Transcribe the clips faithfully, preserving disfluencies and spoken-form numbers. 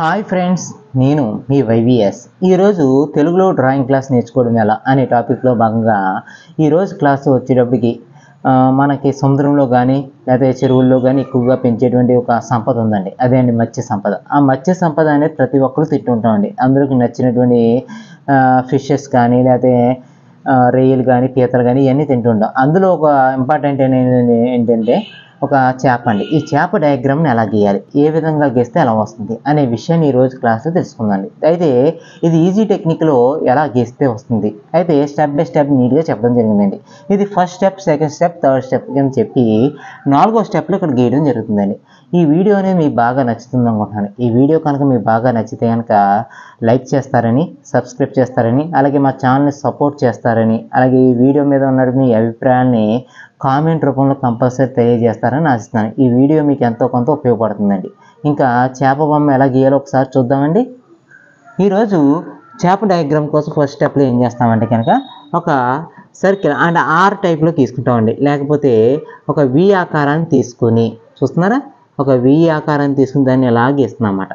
Hi friends, నేను మీ YVS. ఈరోజు తెలుగులో డ్రాయింగ్ క్లాస్ నేర్చుకోవడం ఎలా అనే టాపిక్లో భాగంగా ఈరోజు క్లాస్ వచ్చేటప్పటికి మనకి సముద్రంలో కానీ లేదా చెరువుల్లో కానీ ఎక్కువగా పెంచేటువంటి ఒక సంపద ఉందండి. అదే అండి మత్స్య సంపద. ఆ మత్స్య సంపద అనేది ప్రతి ఒక్కరు తింటుంటామండి. అందరికి నచ్చినటువంటి ఫిషెస్ కానీ లేకపోతే రొయ్యలు కానీ పీతలు కానీ ఇవన్నీ తింటుంటాం. అందులో ఒక ఇంపార్టెంట్ అనేది ఏంటంటే ఒక చేప అండి. ఈ చేప డయాగ్రామ్ని ఎలా గీయాలి, ఏ విధంగా గీస్తే ఎలా వస్తుంది అనే విషయాన్ని ఈరోజు క్లాస్లో తెలుసుకుందండి. అయితే ఇది ఈజీ టెక్నిక్లో ఎలా గీస్తే వస్తుంది, అయితే స్టెప్ బై స్టెప్ నీట్గా చెప్పడం జరిగిందండి. ఇది first step, second step, third step అని చెప్పి నాలుగో స్టెప్లో ఇక్కడ గీయడం జరుగుతుందండి. ఈ వీడియో అనేది మీకు బాగా నచ్చుతుంది అనుకుంటున్నాను. ఈ వీడియో కనుక మీకు బాగా నచ్చితే కనుక లైక్ చేస్తారని, సబ్స్క్రైబ్ చేస్తారని, అలాగే మా ఛానల్ని సపోర్ట్ చేస్తారని, అలాగే ఈ వీడియో మీద ఉన్న మీ అభిప్రాయాన్ని కామెంట్ రూపంలో కంపల్సరీ తెలియజేస్తారని ఆశిస్తున్నాను. ఈ వీడియో మీకు ఎంతో కొంత ఉపయోగపడుతుందండి. ఇంకా చేప బొమ్మ ఎలా గీయాలో ఒకసారి చూద్దామండి. ఈరోజు చేప డయాగ్రామ్ కోసం ఫస్ట్ స్టెప్లో ఏం చేస్తామంటే కనుక ఒక సర్కిల్ అండ్ ఆర్ టైప్లో తీసుకుంటామండి. లేకపోతే ఒక వి ఆకారాన్ని తీసుకొని, చూస్తున్నారా, ఒక వి ఆకారాన్ని తీసుకుని దాన్ని ఎలా గీస్తున్నామన్నమాట.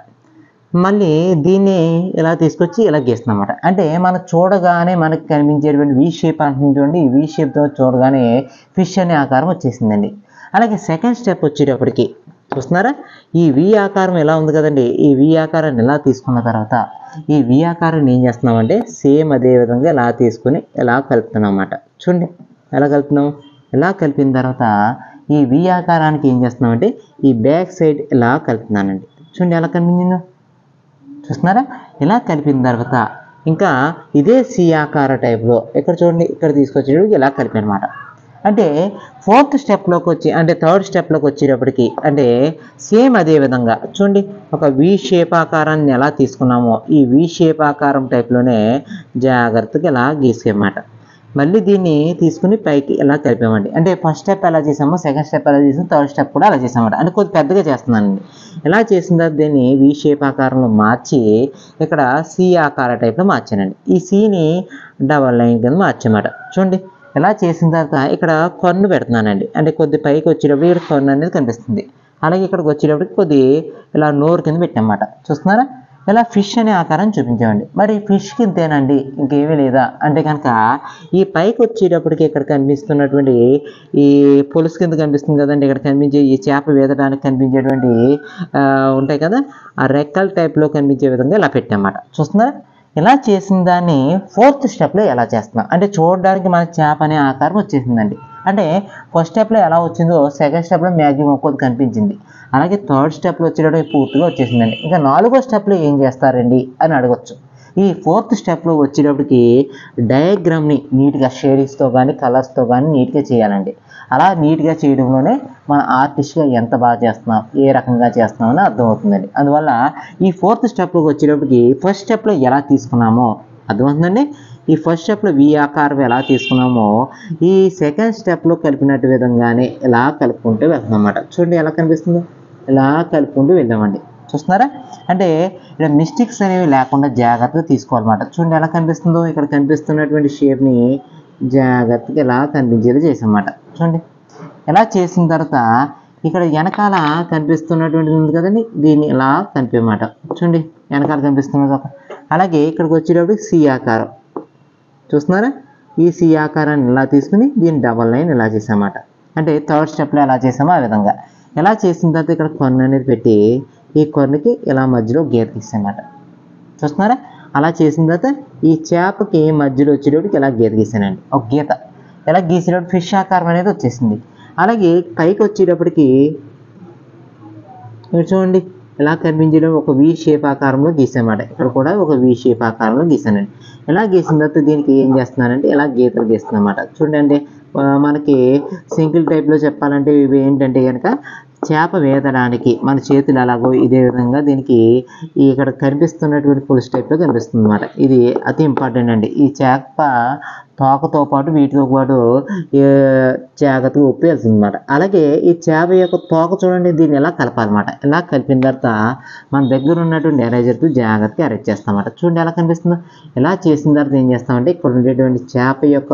మళ్ళీ దీన్ని ఇలా తీసుకొచ్చి ఇలా గీస్తున్నామన్నమాట. అంటే మనం చూడగానే మనకి కనిపించేటువంటి వి షేప్ అంటున్నటువంటి ఈ వి షేప్తో చూడగానే ఫిష్ అనే ఆకారం వచ్చేసిందండి. అలాగే సెకండ్ స్టెప్ వచ్చేటప్పటికి చూస్తున్నారా, ఈ వి ఆకారం ఎలా ఉంది కదండి. ఈ వి ఆకారాన్ని ఇలా తీసుకున్న తర్వాత ఈ వి ఆకారాన్ని ఏం చేస్తున్నామంటే సేమ్ అదే విధంగా ఇలా తీసుకుని ఇలా కలుపుతున్నాం అన్నమాట. చూడండి ఎలా కలుపుతున్నాం. ఇలా కలిపిన తర్వాత ఈ వి ఆకారానికి ఏం చేస్తున్నామంటే ఈ బ్యాక్ సైడ్ ఇలా కలుపుతున్నానండి. చూడండి ఎలా కనిపించిందో, చూస్తున్నారా. ఇలా కలిపిన తర్వాత ఇంకా ఇదే సి ఆకార టైప్లో ఇక్కడ చూడండి, ఇక్కడ తీసుకొచ్చేటప్పటికి ఇలా కలిపి అనమాట. అంటే ఫోర్త్ స్టెప్లోకి వచ్చి అంటే థర్డ్ స్టెప్లోకి వచ్చేటప్పటికి అంటే సేమ్ అదే విధంగా చూడండి, ఒక వి షేప్ ఆకారాన్ని ఎలా తీసుకున్నామో ఈ వి షేప్ ఆకారం టైప్లోనే జాగ్రత్తగా ఇలా గీసేయమాట. మళ్ళీ దీన్ని తీసుకుని పైకి ఇలా కలిపామండి. అంటే ఫస్ట్ స్టెప్ ఎలా చేసామో సెకండ్ స్టెప్ ఎలా చేసామో థర్డ్ స్టెప్ కూడా అలా చేసామన్నమాట. అంటే కొద్ది పెద్దగా చేస్తున్నానండి. ఇలా చేసిన తర్వాత దీన్ని వి షేప్ ఆకారంలో మార్చి ఇక్కడ సి ఆకార టైప్లో మార్చానండి. ఈ సిని డబల్ లైన్ కింద మార్చమాట. చూడండి ఇలా చేసిన తర్వాత ఇక్కడ కొన్ను పెడుతున్నానండి. అంటే కొద్ది పైకి వచ్చేటప్పుడు ఇక్కడ కొన్ను అనేది కనిపిస్తుంది. అలాగే ఇక్కడికి వచ్చేటప్పటికి కొద్ది ఇలా నోరు కింద పెట్టామన్నమాట. చూస్తున్నారా. ఇలా ఫిష్ అనే ఆకారం చూపించామండి. మరి ఫిష్కి ఇంతేనండి, ఇంకేమీ లేదా అంటే కనుక ఈ పైకి వచ్చేటప్పటికి ఇక్కడ కనిపిస్తున్నటువంటి ఈ పులుసు కింద కనిపిస్తుంది కదండి. ఇక్కడ కనిపించే ఈ చేప వేదడానికి కనిపించేటువంటి ఉంటాయి కదా, ఆ రెక్కల్ టైప్లో కనిపించే విధంగా ఇలా పెట్టామన్నమాట. చూస్తున్నారా. ఇలా చేసిన దాన్ని ఫోర్త్ స్టెప్లో ఎలా చేస్తున్నాం అంటే చూడడానికి మన చేప అనే ఆకారం వచ్చేసిందండి. అంటే ఫస్ట్ స్టెప్లో ఎలా వచ్చిందో సెకండ్ స్టెప్లో మ్యాక్సిమం కొద్ది కనిపించింది. అలాగే థర్డ్ స్టెప్లో వచ్చేటప్పుడు పూర్తిగా వచ్చేసిందండి. ఇంకా నాలుగో స్టెప్లో ఏం చేస్తారండి అని అడగచ్చు. ఈ ఫోర్త్ స్టెప్లో వచ్చేటప్పటికి డయాగ్రామ్ని నీట్గా షేడింగ్స్తో కానీ కలర్స్తో కానీ నీట్గా చేయాలండి. అలా నీట్గా చేయడంలోనే మన ఆర్టిస్ట్గా ఎంత బాగా చేస్తున్నాం, ఏ రకంగా చేస్తున్నామని అర్థమవుతుందండి. అందువల్ల ఈ ఫోర్త్ స్టెప్లోకి వచ్చేటప్పటికి ఫస్ట్ స్టెప్లో ఎలా తీసుకున్నామో అర్థమవుతుందండి. ఈ ఫస్ట్ స్టెప్లో వి ఆకారం ఎలా తీసుకున్నామో ఈ సెకండ్ స్టెప్లో కలిపినట్టు విధంగానే ఇలా కలుపుకుంటూ వెళ్తాం అన్నమాట. చూడండి ఎలా కనిపిస్తుందో, ఇలా కలుపుకుంటూ వెళ్దామండి. చూస్తున్నారా. అంటే ఇక్కడ మిస్టేక్స్ అనేవి లేకుండా జాగ్రత్తగా తీసుకోవాలన్నమాట. చూడండి ఎలా కనిపిస్తుందో, ఇక్కడ కనిపిస్తున్నటువంటి షేప్ని జాగ్రత్తగా ఇలా కనిపించేలా చేసామన్నమాట. చూడండి ఎలా చేసిన తర్వాత ఇక్కడ వెనకాల కనిపిస్తున్నటువంటిది ఉంది కదండి, దీన్ని ఇలా కనిపించమాట. చూడండి వెనకాల కనిపిస్తున్నది ఒక. అలాగే ఇక్కడికి వచ్చేటప్పుడు సి ఆకారం చూస్తున్నారా. ఈ సి ఆకారాన్ని ఇలా తీసుకుని దీన్ని డబల్ లైన్ ఇలా చేసామన్నమాట. అంటే థర్డ్ స్టెప్లో ఎలా చేసామో ఆ విధంగా ఎలా చేసిన తర్వాత ఇక్కడ కొన్ను అనేది పెట్టి ఈ కొన్నుకి ఇలా మధ్యలో గీత గీసామన్నమాట. చూస్తున్నారా. అలా చేసిన తర్వాత ఈ చేపకి మధ్యలో వచ్చేటప్పటికి ఇలా గీత గీసానండి. ఒక గీత ఇలా గీసేటప్పుడు ఫిష్ ఆకారం అనేది వచ్చేసింది. అలాగే పైకి వచ్చేటప్పటికి ఇక్కడ చూడండి ఇలా కనిపించడం ఒక వి షేప్ ఆకారంలో గీసామాట. ఇక్కడ కూడా ఒక వి షేప్ ఆకారంలో గీసానండి. ఇలా గీసిన తర్వాత దీనికి ఏం చేస్తున్నానంటే ఇలా గీతలు గీస్తున్నమాట. చూడండి మనకి సింగిల్ టైప్లో చెప్పాలంటే ఇవి ఏంటంటే కనుక చేప వేదడానికి మన చేతులు ఎలాగో ఇదే విధంగా దీనికి ఇక్కడ కనిపిస్తున్నటువంటి పులుసు టైప్లో కనిపిస్తుంది అన్నమాట. ఇది అతి ఇంపార్టెంట్ అండి. ఈ చేప తోకతో పాటు వీటితో పాటు జాగ్రత్తగా ఉప్పు వెళ్తుంది అనమాట. అలాగే ఈ చేప యొక్క తోక చూడండి, దీన్ని ఎలా కలపాలన్నమాట. ఇలా కలిపిన తర్వాత మన దగ్గర ఉన్నటువంటి ఎరేజర్తో జాగ్రత్తగా అరెస్ట్ చేస్తామన్నమాట. చూడండి ఎలా కనిపిస్తుందో. ఇలా చేసిన తర్వాత ఏం చేస్తామంటే ఇక్కడ ఉండేటువంటి చేప యొక్క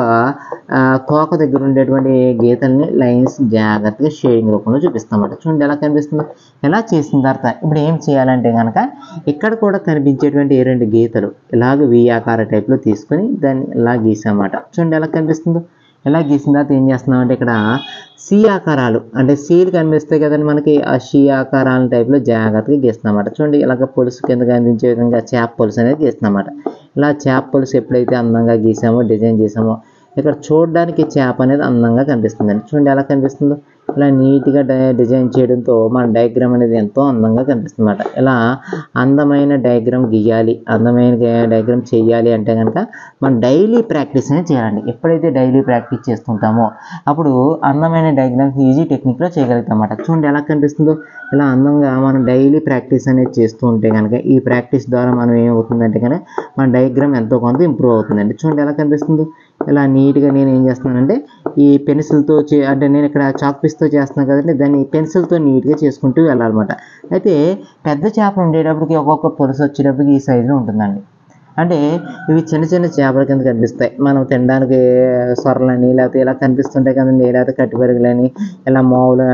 తోక దగ్గర ఉండేటువంటి గీతల్ని లైన్స్ జాగ్రత్తగా షేడింగ్ రూపంలో చూపిస్తామన్నమాట. చూడండి ఎలా కనిపిస్తుందో. ఎలా చేసిన తర్వాత ఇప్పుడు ఏం చేయాలంటే కనుక ఇక్కడ కూడా కనిపించేటువంటి ఏ రెండు గీతలు ఇలాగ వి ఆకార టైప్లో తీసుకొని దాన్ని ఇలా గీసామన్నమాట. చూడండి ఎలా కనిపిస్తుందో. ఎలా గీసిన తర్వాత ఏం చేస్తున్నామంటే ఇక్కడ సి ఆకారాలు అంటే సీలు కనిపిస్తాయి కదండి మనకి, ఆ షీ ఆకారాల టైప్లో జాగ్రత్తగా గీస్తున్నామాట. చూడండి ఇలాగ పొలుసు కింద కనిపించే విధంగా చేప పొలుసు అనేది గీస్తున్నామాట. ఇలా చేప పొలుసు ఎప్పుడైతే అందంగా గీసామో డిజైన్ చేసామో ఇక్కడ చూడడానికి చేప అనేది అందంగా కనిపిస్తుందండి. చూడండి ఎలా కనిపిస్తుందో. ఇలా నీట్గా డిజైన్ చేయడంతో మన డయాగ్రామ్ అనేది ఎంతో అందంగా కనిపిస్తుంది అన్నమాట. ఇలా అందమైన డయాగ్రామ్ గీయాలి, అందమైన డయాగ్రామ్ చేయాలి అంటే కనుక మనం డైలీ ప్రాక్టీస్ అనేది చేయాలండి. ఎప్పుడైతే డైలీ ప్రాక్టీస్ చేస్తుంటామో అప్పుడు అందమైన డయాగ్రామ్స్ ఈజీ టెక్నిక్లో చేయగలుగుతాం అన్నమాట. చూడండి ఎలా కనిపిస్తుందో. ఇలా అందంగా మనం డైలీ ప్రాక్టీస్ అనేది చేస్తూ ఉంటే కనుక ఈ ప్రాక్టీస్ ద్వారా మనం ఏమవుతుందంటే కనుక మన డయాగ్రామ్ ఎంతో కొంత ఇంప్రూవ్ అవుతుందండి. చూడండి ఎలా కనిపిస్తుందో. ఇలా నీట్గా నేను ఏం చేస్తున్నానంటే ఈ పెన్సిల్తో చే అంటే నేను ఇక్కడ చాక్ పీస్తో చేస్తున్నాను కదండి, దాన్ని పెన్సిల్తో నీట్గా చేసుకుంటూ వెళ్ళాలన్నమాట. అయితే పెద్ద చేపలు ఉండేటప్పటికి ఒక్కొక్క పొలుసు వచ్చేటప్పటికి ఈ సైజులో ఉంటుందండి. అంటే ఇవి చిన్న చిన్న చేపల కింద కనిపిస్తాయి. మనం తినడానికి సొరలని లేకపోతే ఇలా కనిపిస్తుంటాయి కదండి, లేకపోతే కట్టిపరుగులని ఇలా మామూలు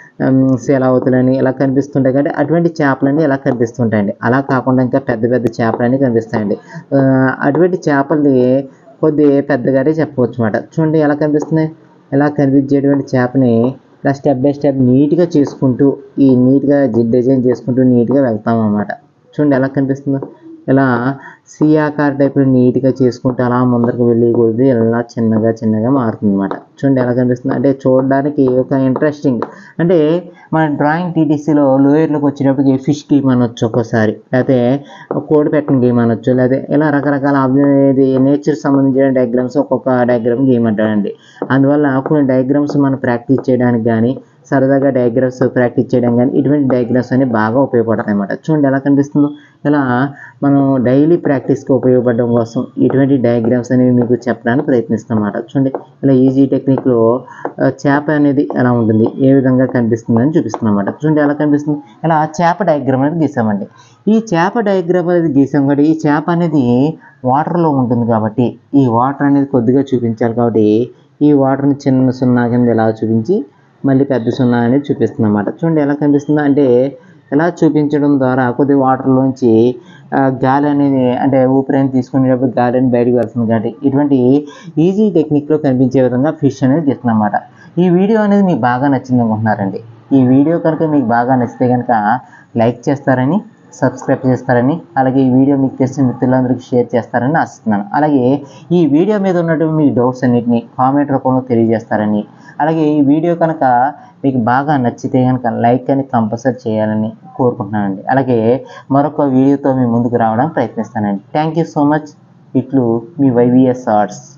శీలావతులని ఇలా కనిపిస్తుంటాయి కాబట్టి అటువంటి చేపలన్నీ ఇలా కనిపిస్తుంటాయండి. అలా కాకుండా ఇంకా పెద్ద పెద్ద చేపలన్నీ కనిపిస్తాయండి. అటువంటి చేపల్ని కొద్ది పెద్దగానే చెప్పవచ్చు అన్నమాట. చూడండి ఎలా కనిపిస్తున్నాయి. ఇలా కనిపించేటువంటి చేపని ఇలా స్టెప్ బై స్టెప్ నీట్గా చేసుకుంటూ ఈ నీట్గా డిజైన్ చేసుకుంటూ నీట్గా వెళ్తాం అన్నమాట. చూడండి ఎలా కనిపిస్తుందో. ఇలా సి ఆకార టైప్లో నీట్గా చేసుకుంటూ అలా ముందరకు వెళ్ళి కొద్ది ఇలా చిన్నగా చిన్నగా మారుతుంది అన్నమాట. చూడండి ఎలా కనిపిస్తుంది. అంటే చూడడానికి ఒక ఇంట్రెస్టింగ్ అంటే మన డ్రాయింగ్ టీటీసీలో లోయర్లోకి వచ్చేటప్పటికి ఫిష్ గేమ్ అనొచ్చు, ఒక్కోసారి లేకపోతే కోడి పెట్టిన గేమ్ అనొచ్చు, లేకపోతే ఇలా రకరకాల ఇది నేచర్ సంబంధించిన డయాగ్రామ్స్ ఒక్కొక్క డయాగ్రామ్ గేమ్ అంటారండి. అందువల్ల కొన్ని డయాగ్రామ్స్ మనం ప్రాక్టీస్ చేయడానికి కానీ సరదాగా డయాగ్రామ్స్ ప్రాక్టీస్ చేయడం కానీ ఇటువంటి డయాగ్రామ్స్ అనేవి బాగా ఉపయోగపడతాయి అన్నమాట. చూడండి ఎలా కనిపిస్తుందో. ఇలా మనం డైలీ ప్రాక్టీస్కి ఉపయోగపడడం కోసం ఇటువంటి డయాగ్రామ్స్ అనేవి మీకు చెప్పడానికి ప్రయత్నిస్తాం అన్నమాట. చూడండి ఇలా ఈజీ టెక్నిక్లో చేప అనేది ఎలా ఉంటుంది, ఏ విధంగా కనిపిస్తుంది అని చూపిస్తున్నాం అన్నమాట. చూడండి ఎలా కనిపిస్తుంది. ఇలా చేప డయాగ్రామ్ అనేది గీసామండి. ఈ చేప డయాగ్రామ్ అనేది గీసాం కాబట్టి ఈ చేప అనేది వాటర్లో ఉంటుంది కాబట్టి ఈ వాటర్ అనేది కొద్దిగా చూపించాలి కాబట్టి ఈ వాటర్ని చిన్న సున్నా కింద ఎలా చూపించి మళ్ళీ పెద్ద సున్నా అనేది చూపిస్తుంది అన్నమాట. చూడండి ఎలా కనిపిస్తుందో. అంటే ఎలా చూపించడం ద్వారా కొద్ది వాటర్లోంచి గాలి అనేది అంటే ఊపిరి అనేది తీసుకునేటప్పుడు గాలి అనేది బయటకు వెళ్తుంది కాబట్టి ఇటువంటి ఈజీ టెక్నిక్లో కనిపించే విధంగా ఫిష్ అనేది గీస్తుంది అన్నమాట. ఈ వీడియో అనేది మీకు బాగా నచ్చింది అనుకుంటున్నారండి. ఈ వీడియో కనుక మీకు బాగా నచ్చితే కనుక లైక్ చేస్తారని, సబ్స్క్రైబ్ చేస్తారని, అలాగే ఈ వీడియో మీకు తెలిసిన మిత్రులందరికీ షేర్ చేస్తారని ఆశిస్తున్నాను. అలాగే ఈ వీడియో మీద ఉన్నటువంటి మీ డౌట్స్ అన్నిటిని కామెంట్ రూపంలో తెలియజేస్తారని, అలాగే ఈ వీడియో కనుక మీకు బాగా నచ్చితే కనుక లైక్ అని కంపల్సరీ చేయాలని కోరుకుంటున్నానండి. అలాగే మరొక వీడియోతో మీ ముందుకు రావడానికి ప్రయత్నిస్తానండి. Thank you so much. ఇట్లు మీ వైవిఎస్ ఆర్ట్స్.